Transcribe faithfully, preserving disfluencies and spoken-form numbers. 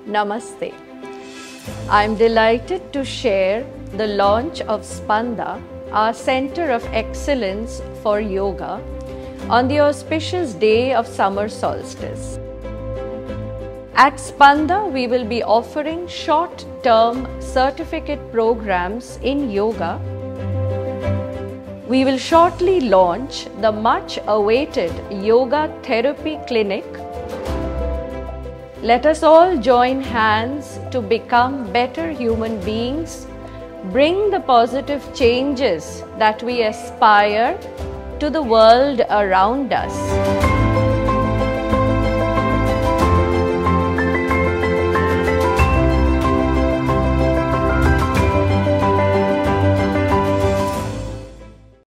Namaste. I am delighted to share the launch of Spanda, our Center of Excellence for Yoga, on the auspicious day of summer solstice. At Spanda, we will be offering short-term certificate programs in yoga. We will shortly launch the much-awaited Yoga Therapy Clinic. Let us all join hands to become better human beings, bring the positive changes that we aspire to the world around us.